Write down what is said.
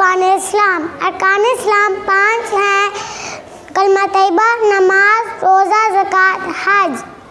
अरकान इस्लाम 5 हैं, कलमा तैयबा, नमाज, रोज़ा, ज़कात, हज।